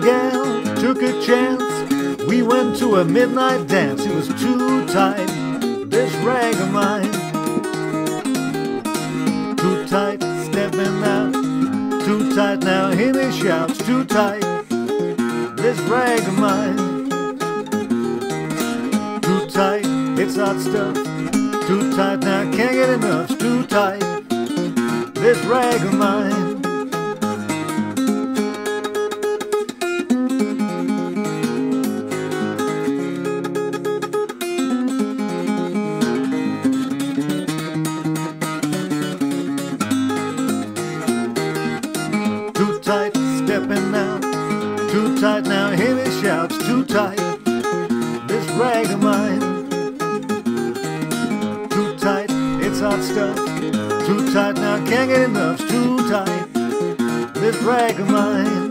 gal took a chance. We went to a midnight dance. It was too tight, this rag of mine. Too tight, stepping out. Too tight now, hear me shouts. Too tight, this rag of mine. Too tight, it's hot stuff. Too tight now, can't get enough. Too tight, this rag of mine. Too tight, stepping out. Too tight now, hear me shouts. Too tight, this rag of mine. Too tight, it's hot stuff. Too tight now, can't get enough. Too tight, this rag of mine.